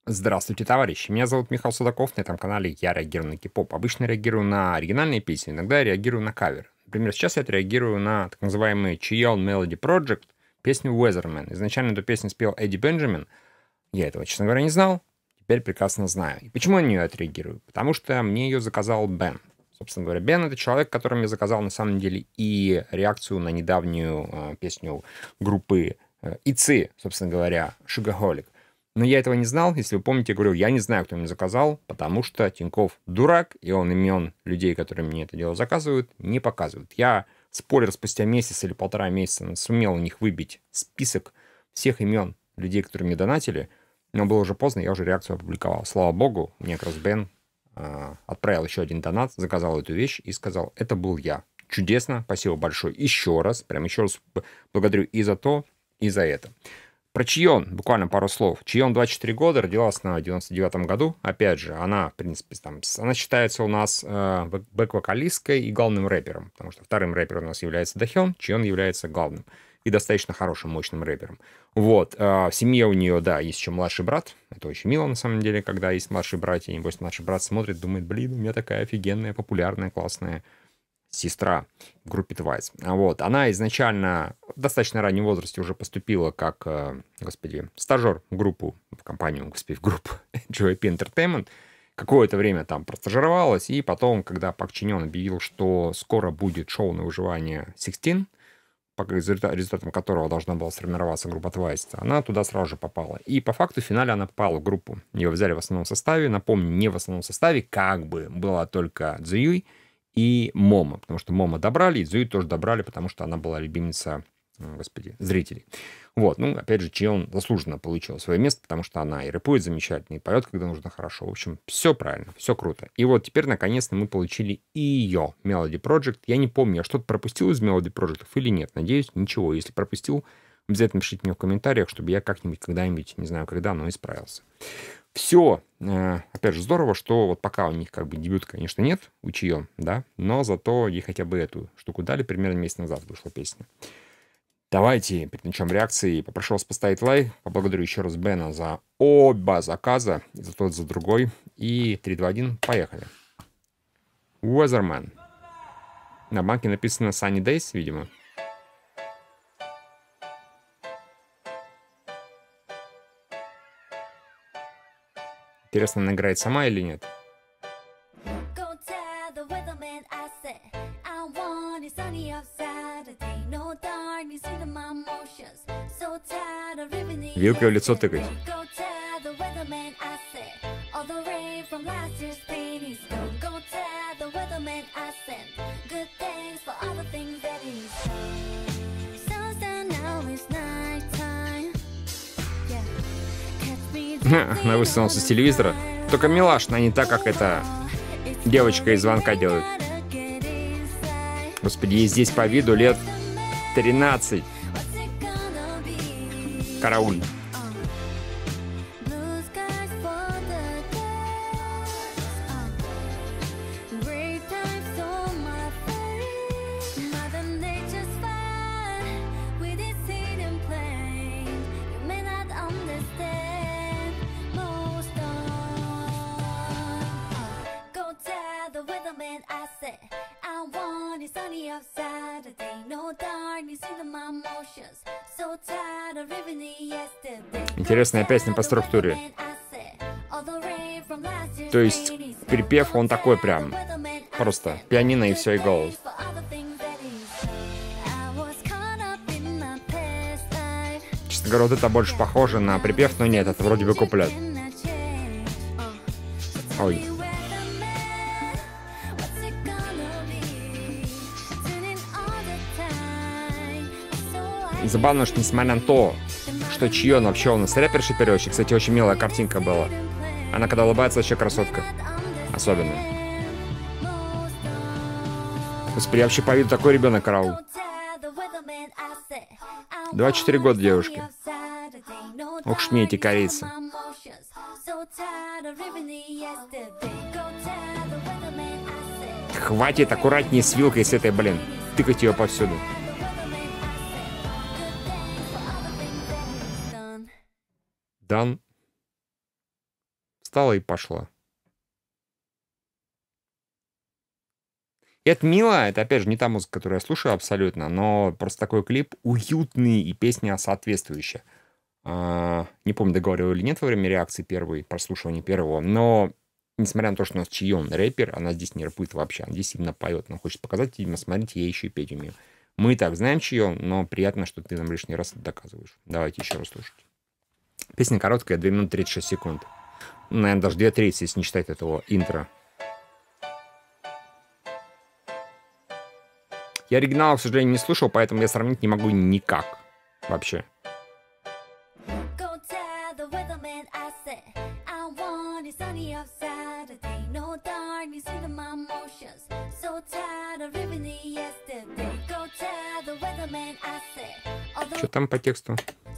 Здравствуйте, товарищи. Меня зовут Михаил Судаков. На этом канале я реагирую на кей-поп. Обычно реагирую на оригинальные песни, иногда я реагирую на кавер. Например, сейчас я реагирую на так называемый Chillon Melody Project, песню Weatherman. Изначально эту песню спел Эдди Бенджамин. Я этого, честно говоря, не знал. Теперь прекрасно знаю. И почему я на нее отреагирую? Потому что мне ее заказал Бен. Собственно говоря, Бен — это человек, которому я заказал на самом деле и реакцию на недавнюю песню группы ИЦИ, собственно говоря, Sugarholic. Но я этого не знал. Если вы помните, я говорю, я не знаю, кто мне заказал, потому что Тинькофф дурак, и он имен людей, которые мне это дело заказывают, не показывает. Я, спойлер, спустя месяц или полтора месяца сумел у них выбить список всех имен людей, которые мне донатили, но было уже поздно, я уже реакцию опубликовал. Слава богу, мне как раз Бен отправил еще один донат, заказал эту вещь и сказал, это был я. Чудесно, спасибо большое еще раз, прям еще раз благодарю и за то, и за это. Про Чион буквально пару слов. Чион 24 года, родилась на 99-м году. Опять же, она, в принципе, она считается у нас бэк-вокалисткой и главным рэпером, потому что вторым рэпером у нас является Дахён, Чион является главным и достаточно хорошим, мощным рэпером. Вот. В семье у нее, да, есть еще младший брат. Это очень мило, на самом деле, когда есть младшие братья. Небось, младший брат смотрит, думает, блин, у меня такая офигенная, популярная, классная сестра в группе Twice. Вот. Она изначально в достаточно раннем возрасте уже поступила как, стажер в группу, в компанию, в группу JYP Entertainment. Какое-то время там простажировалась, и потом, когда Пак Чин Йон объявил, что скоро будет шоу на выживание 16, результатом которого должна была сформироваться группа Twice, она туда сразу же попала. И по факту в финале она попала в группу. Ее взяли в основном составе. Напомню, не в основном составе, как бы была только Цзюй и Момо, потому что Момо добрали, и Цзюй тоже добрали, потому что она была любимица, зрителей. Вот, ну, опять же, Чион заслуженно получила свое место, потому что она и рэпует замечательно, и поет, когда нужно хорошо. В общем, все правильно, все круто. И вот теперь, наконец-то, мы получили и ее Melody Project. Я не помню, я что-то пропустил из Melody Project или нет. Надеюсь, ничего. Если пропустил, обязательно пишите мне в комментариях, чтобы я как-нибудь, когда-нибудь, не знаю когда, но исправился. Все, опять же, здорово, что вот пока у них как бы дебют, конечно, нет у Чион, да, но зато ей хотя бы эту штуку дали, примерно месяц назад вышла песня. Давайте, перед началом реакции, попрошу вас поставить лайк, поблагодарю еще раз Бена за оба заказа, и за тот, за другой, и 3, 2, 1, поехали. Weatherman. На банке написано Sunny Days, видимо. Интересно, она играет сама или нет? Вилкой в лицо тыкать. Она высунулась с телевизора. Только милашно, а не так, как эта девочка из звонка делает. Господи, ей здесь по виду лет 13. Карауль. Интересная песня по структуре. То есть припев он такой прям просто пианино и все, и голос. Честно говоря, вот это больше похоже на припев, но нет, это вроде бы куплет. Ой. Забавно, что несмотря на то, что Чион вообще у нас рэперша-переводчик, кстати, очень милая картинка была. Она когда улыбается, вообще красотка. Особенно. Господи, я вообще по виду такой ребенок, караул. 24 года девушки. Ох ж мне эти корейцы. Хватит аккуратнее с вилкой с этой, блин. Тыкать ее повсюду. Дан. Встала и пошла. И это мило, это, опять же, не та музыка, которую я слушаю абсолютно, но просто такой клип уютный и песня соответствующая. Не помню, договаривал или нет во время реакции первой, прослушивания первого, но несмотря на то, что у нас Чион рэпер, она здесь не рэпует вообще, она здесь именно поет. Она хочет показать, видимо, смотрите, я еще и петь умею. Мы и так знаем Чион, но приятно, что ты нам лишний раз это доказываешь. Давайте еще раз слушать. Песня короткая, 2 минуты 36 секунд. Наверное, даже 2:30, если не считать этого интро. Я оригинала, к сожалению, не слушал, поэтому я сравнить не могу никак. Вообще. Что там по тексту?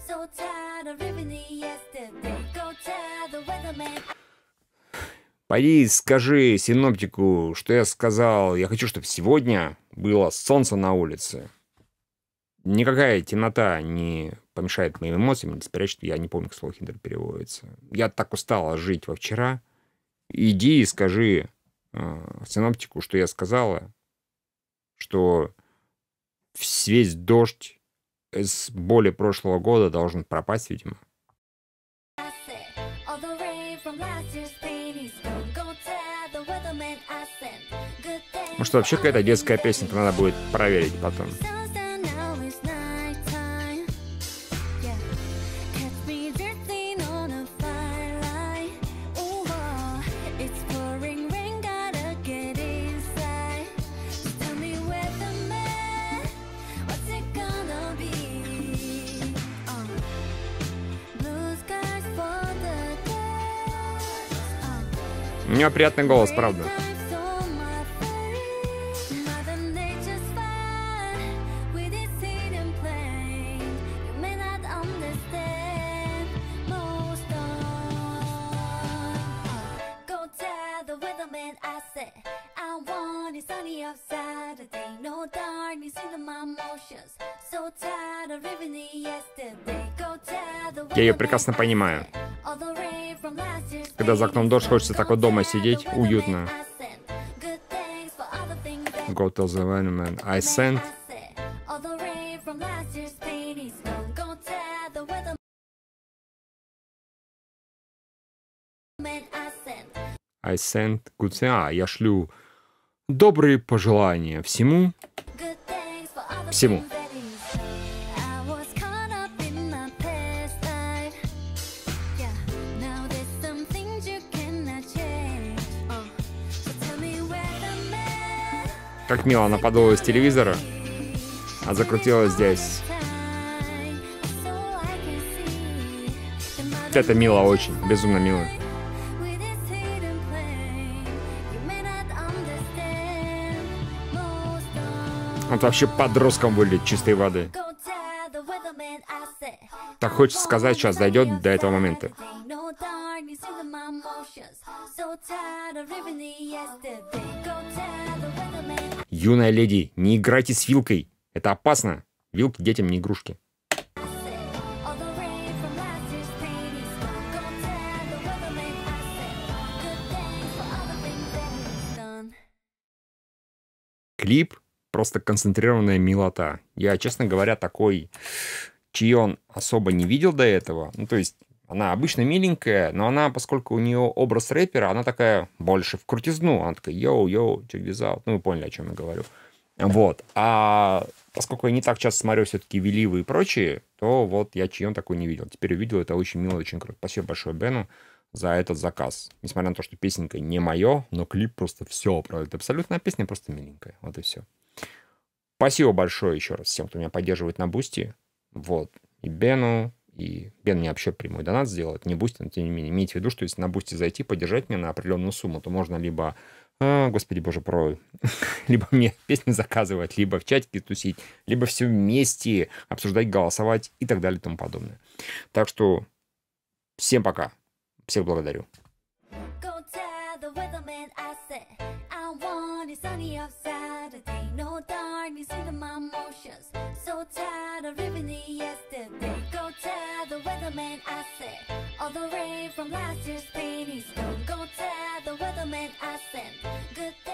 Пойди скажи синоптику, что я сказал. Я хочу, чтобы сегодня было солнце на улице. Никакая темнота не помешает моим эмоциям, не спрячет. Я не помню, как слово хиндер переводится. Я так устала жить во вчера. Иди и скажи синоптику, что я сказала, что весь дождь с более прошлого года должен пропасть, видимо. Может, вообще какая-то детская песенка, надо будет проверить потом. У нее приятный голос, правда. Я ее прекрасно понимаю. Когда за окном дождь, хочется так вот дома сидеть, уютно. Go tell the weatherman I sent. I sent good things. Я шлю добрые пожелания всему. Всему. Как мило, она подула из телевизора, а закрутилась здесь. Это мило очень, безумно мило. Он вообще подростком выглядит чистой воды. Так хочется сказать, сейчас дойдет до этого момента. Юная леди, не играйте с вилкой. Это опасно. Вилки детям не игрушки. Клип просто концентрированная милота. Я, честно говоря, такой Чион особо не видел до этого. Ну, то есть, она обычно миленькая, но она, поскольку у нее образ рэпера, она такая больше в крутизну. Она такая, йоу, check this out. Ну, вы поняли, о чем я говорю. Вот. А поскольку я не так часто смотрю все-таки Веливы и прочие, то вот я Чион такой не видел. Теперь увидел, это очень мило, очень круто. Спасибо большое Бену за этот заказ. Несмотря на то, что песенка не мое, но клип просто все, правда. Это абсолютная песня, просто миленькая. Вот и все. Спасибо большое еще раз всем, кто меня поддерживает на Бусти. Вот. И Бену, и Бен мне вообще прямой донат сделает. Не Бусти, но тем не менее. Имейте в виду, что если на Бусти зайти, поддержать меня на определенную сумму, то можно либо, господи боже правый, либо мне песни заказывать, либо в чатике тусить, либо все вместе обсуждать, голосовать и так далее и тому подобное. Так что всем пока. Всех благодарю. No darkness in my emotions. So tired of living in yesterday. Go tell the weatherman I said all the rain from last year's pain is gone. good